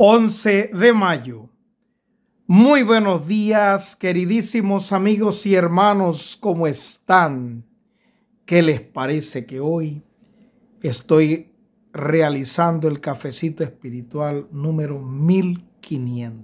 11 de mayo. Muy buenos días, queridísimos amigos y hermanos, ¿cómo están? ¿Qué les parece que hoy estoy realizando el cafecito espiritual número 1500?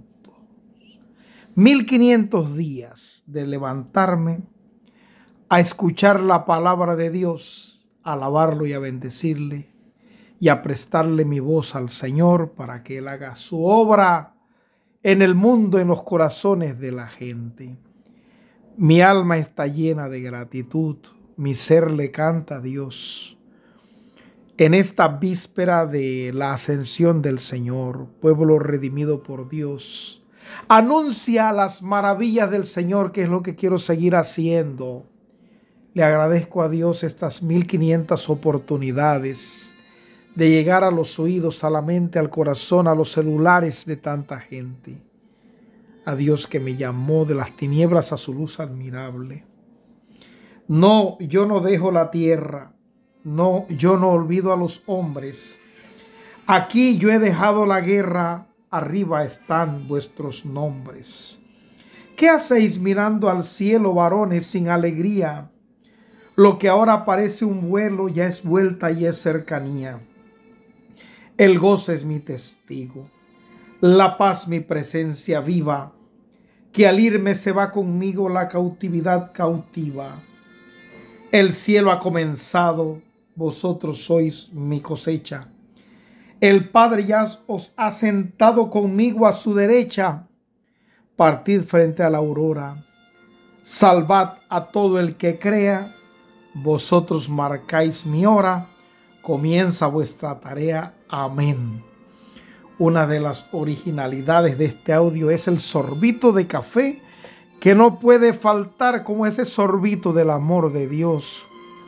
1500 días de levantarme a escuchar la palabra de Dios, a alabarlo y a bendecirle y a prestarle mi voz al Señor para que Él haga su obra en el mundo, en los corazones de la gente. Mi alma está llena de gratitud, mi ser le canta a Dios. En esta víspera de la ascensión del Señor, pueblo redimido por Dios, anuncia las maravillas del Señor, que es lo que quiero seguir haciendo. Le agradezco a Dios estas 1500 oportunidades de llegar a los oídos, a la mente, al corazón, a los celulares de tanta gente. A Dios que me llamó de las tinieblas a su luz admirable. No, yo no dejo la tierra. No, yo no olvido a los hombres. Aquí yo he dejado la guerra, arriba están vuestros nombres. ¿Qué hacéis mirando al cielo, varones, sin alegría? Lo que ahora parece un vuelo ya es vuelta y es cercanía. El gozo es mi testigo, la paz mi presencia viva, que al irme se va conmigo la cautividad cautiva. El cielo ha comenzado, vosotros sois mi cosecha. El Padre ya os ha sentado conmigo a su derecha. Partid frente a la aurora, salvad a todo el que crea, vosotros marcáis mi hora, comienza vuestra tarea. Amén. Una de las originalidades de este audio es el sorbito de café que no puede faltar, como ese sorbito del amor de Dios.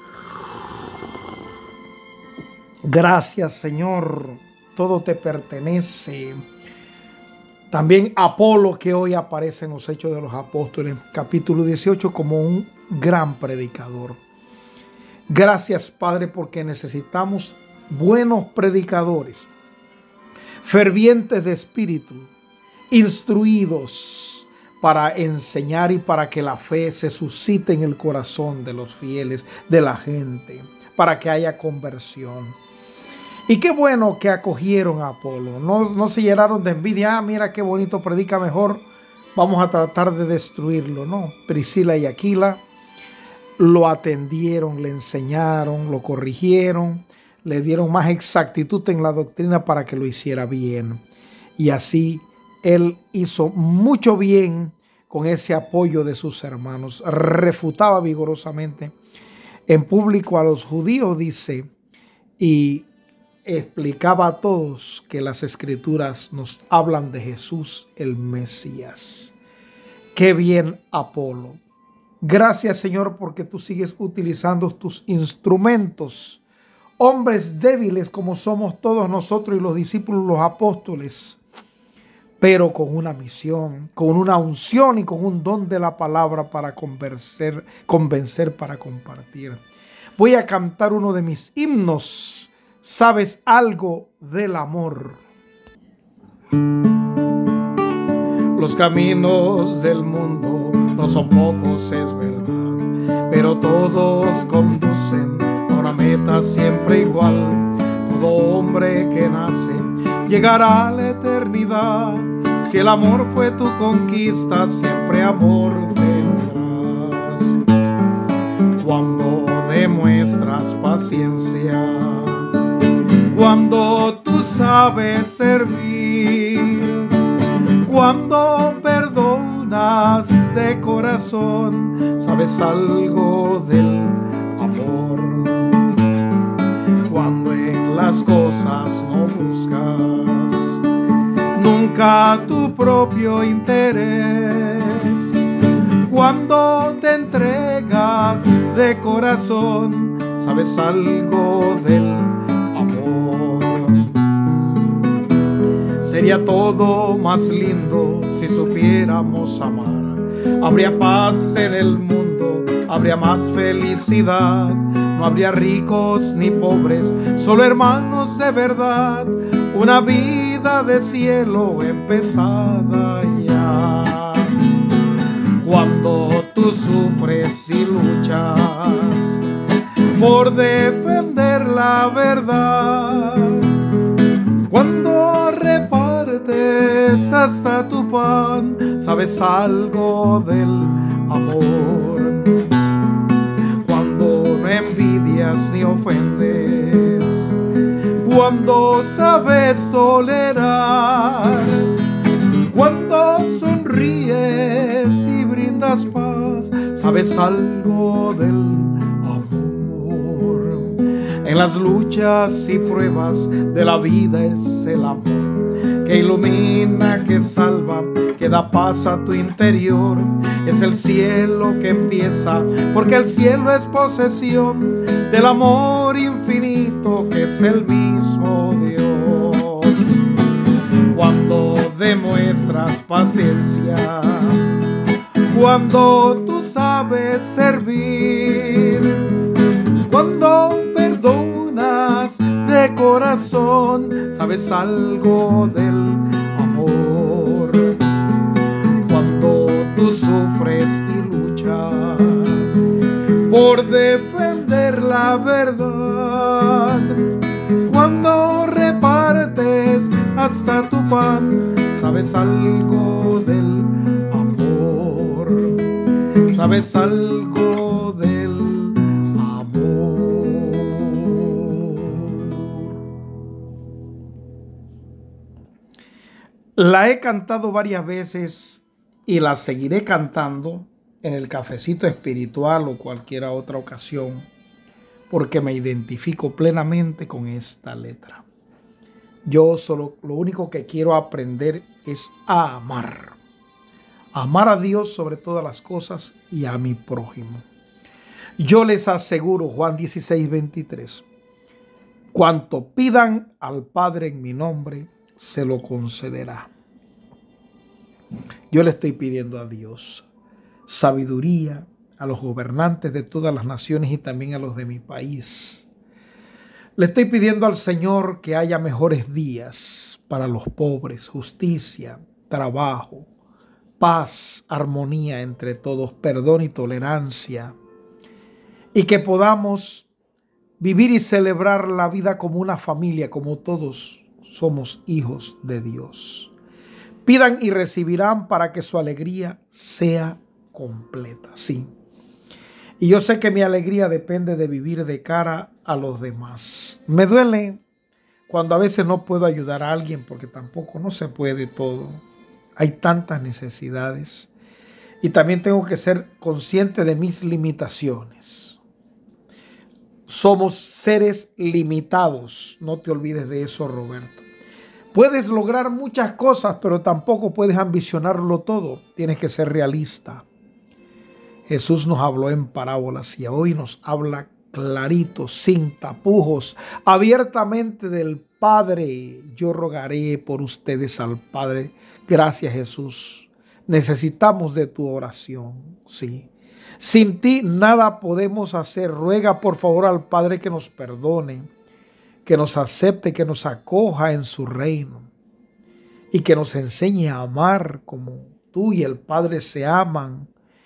Gracias, Señor. Todo te pertenece. También Apolo, que hoy aparece en los Hechos de los Apóstoles, capítulo 18, como un gran predicador. Gracias, Padre, porque necesitamos buenos predicadores, fervientes de espíritu, instruidos para enseñar y para que la fe se suscite en el corazón de los fieles, de la gente, para que haya conversión. Y qué bueno que acogieron a Apolo, no se llenaron de envidia. Mira qué bonito, predica mejor, vamos a tratar de destruirlo. No, Priscila y Aquila lo atendieron, le enseñaron, lo corrigieron, le dieron más exactitud en la doctrina para que lo hiciera bien. Y así él hizo mucho bien con ese apoyo de sus hermanos. Refutaba vigorosamente en público a los judíos, dice, y explicaba a todos que las escrituras nos hablan de Jesús el Mesías. Qué bien, Apolo. Gracias, Señor, porque tú sigues utilizando tus instrumentos, hombres débiles como somos todos nosotros y los discípulos, los apóstoles, pero con una misión, con una unción y con un don de la palabra para convencer, para compartir. Voy a cantar uno de mis himnos. ¿Sabes algo del amor? Los caminos del mundo no son pocos, es verdad, pero todos conducen a una meta siempre igual. Todo hombre que nace llegará a la eternidad. Si el amor fue tu conquista, siempre amor tendrás. Cuando demuestras paciencia, cuando tú sabes servir, cuando perdonas de corazón, sabes algo del amor. Cuando en las cosas no buscas nunca tu propio interés, cuando te entregas de corazón, sabes algo del amor. Sería todo más lindo si supiéramos amar. Habría paz en el mundo, habría más felicidad. No habría ricos ni pobres, solo hermanos de verdad. Una vida vida de cielo empezada ya. Cuando tú sufres y luchas por defender la verdad, cuando repartes hasta tu pan, sabes algo del amor. Cuando no envidias ni ofendes, cuando sabes tolerar, cuando sonríes y brindas paz, sabes algo del amor. En las luchas y pruebas de la vida es el amor que ilumina, que salva, que da paz a tu interior. Es el cielo que empieza, porque el cielo es posesión del amor infinito que es el mismo Dios. Cuando demuestras paciencia, cuando tú sabes servir, cuando perdonas de corazón, sabes algo del amor. Cuando tú sufres y luchas por defender la verdad, cuando repartes hasta tu pan, sabes algo del amor, sabes algo del amor. La he cantado varias veces y la seguiré cantando en el cafecito espiritual o cualquier otra ocasión, porque me identifico plenamente con esta letra. Yo lo único que quiero aprender es a amar a Dios sobre todas las cosas y a mi prójimo. Yo les aseguro, Juan 16:23, cuanto pidan al Padre en mi nombre, se lo concederá. Yo le estoy pidiendo a Dios sabiduría a los gobernantes de todas las naciones y también a los de mi país. Le estoy pidiendo al Señor que haya mejores días para los pobres, justicia, trabajo, paz, armonía entre todos, perdón y tolerancia, y que podamos vivir y celebrar la vida como una familia, como todos somos hijos de Dios. Pidan y recibirán para que su alegría sea completa. Sí. Y yo sé que mi alegría depende de vivir de cara a los demás. Me duele cuando a veces no puedo ayudar a alguien, porque tampoco no se puede todo. Hay tantas necesidades. Y también tengo que ser consciente de mis limitaciones. Somos seres limitados. No te olvides de eso, Roberto. Puedes lograr muchas cosas, pero tampoco puedes ambicionarlo todo. Tienes que ser realista. Jesús nos habló en parábolas y hoy nos habla clarito, sin tapujos, abiertamente del Padre. Yo rogaré por ustedes al Padre. Gracias, Jesús. Necesitamos de tu oración, sí. Sin ti nada podemos hacer. Ruega por favor al Padre que nos perdone, que nos acepte, que nos acoja en su reino y que nos enseñe a amar como tú y el Padre se aman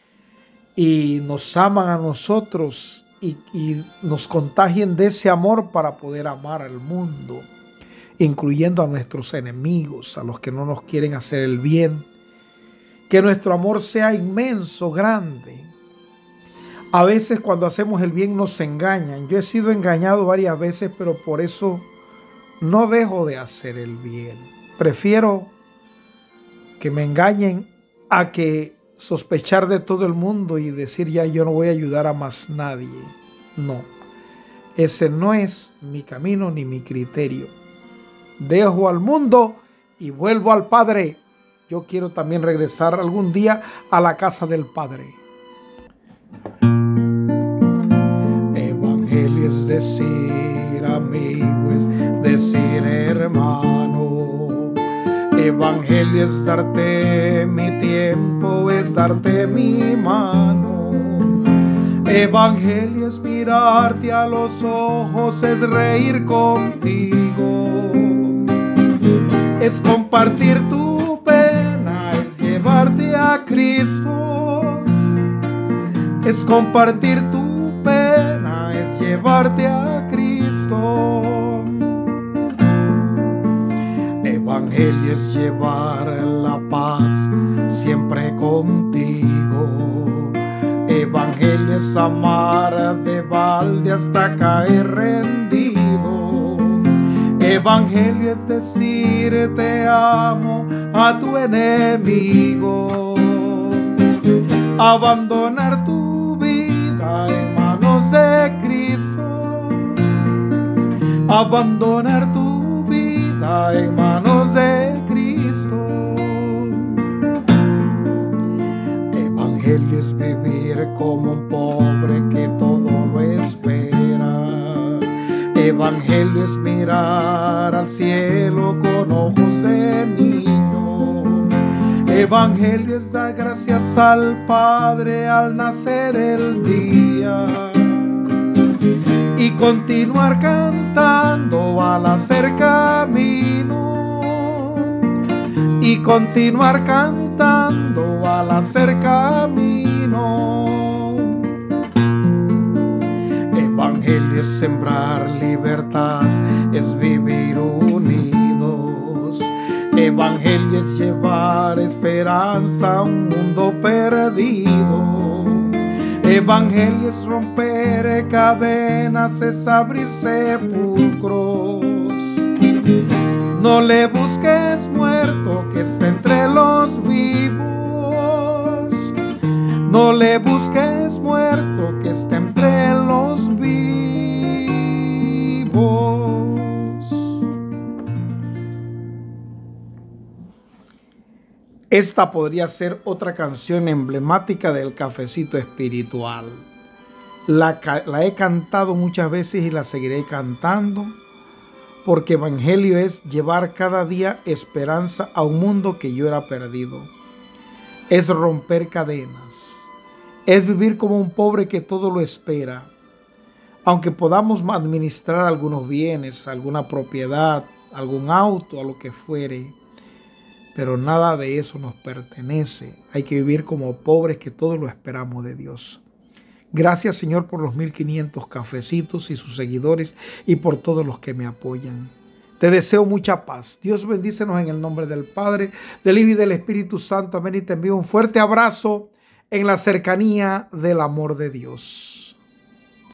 y nos aman a nosotros y nos contagien de ese amor para poder amar al mundo, incluyendo a nuestros enemigos, a los que no nos quieren hacer el bien. Que nuestro amor sea inmenso, grande. A veces cuando hacemos el bien nos engañan. Yo he sido engañado varias veces, pero por eso no dejo de hacer el bien. Prefiero que me engañen a que sospechar de todo el mundo y decir ya yo no voy a ayudar a más nadie. No, ese no es mi camino ni mi criterio. Dejo al mundo y vuelvo al Padre. Yo quiero también regresar algún día a la casa del Padre. Evangelio es decir amigo, es decir hermano. Evangelio es darte mi tiempo, es darte mi mano. Evangelio es mirarte a los ojos, es reír contigo. Es compartir tu pena, es llevarte a Cristo. Es compartir tu pena, es llevarte a Cristo. Evangelio es llevar la paz siempre contigo. Evangelio es amar de balde hasta caer rendido. Evangelio es decir te amo a tu enemigo. Abandonar tu vida en manos de Cristo. Abandonar tu vida en manos de Cristo. Evangelio es vivir como un pobre que todo lo espera. Evangelio es mirar al cielo con ojos de niño. Evangelio es dar gracias al Padre al nacer el día y continuar cantando al hacer camino. Y continuar cantando al hacer camino. Evangelio es sembrar libertad, es vivir unidos. Evangelio es llevar esperanza a un mundo perdido. Evangelio es romper cadenas, es abrir sepulcros. No le busques muerto que está entre los vivos. No le busques muerto que está entre los vivos. Esta podría ser otra canción emblemática del cafecito espiritual. La he cantado muchas veces y la seguiré cantando, porque evangelio es llevar cada día esperanza a un mundo que yo era perdido. Es romper cadenas. Es vivir como un pobre que todo lo espera. Aunque podamos administrar algunos bienes, alguna propiedad, algún auto, a lo que fuere, pero nada de eso nos pertenece. Hay que vivir como pobres que todo lo esperamos de Dios. Gracias, Señor, por los 1500 cafecitos y sus seguidores y por todos los que me apoyan. Te deseo mucha paz. Dios bendícenos en el nombre del Padre, del Hijo y del Espíritu Santo. Amén. Y te envío un fuerte abrazo en la cercanía del amor de Dios.